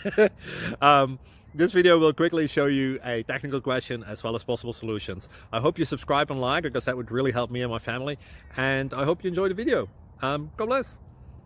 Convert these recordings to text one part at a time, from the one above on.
This video will quickly show you a technical question as well as possible solutions. I hope you subscribe and like, because that would really help me and my family. And I hope you enjoy the video. God bless.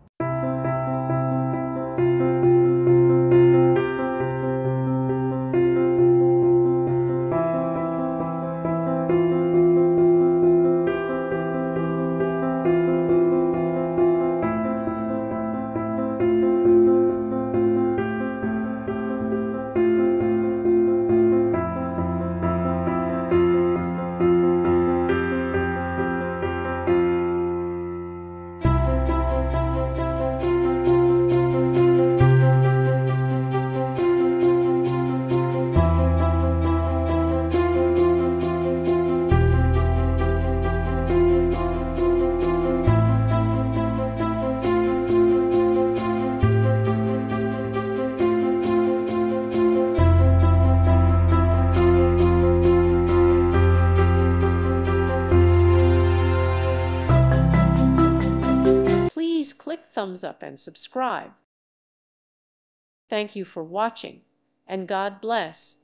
Please click thumbs up and subscribe. Thank you for watching, and God bless.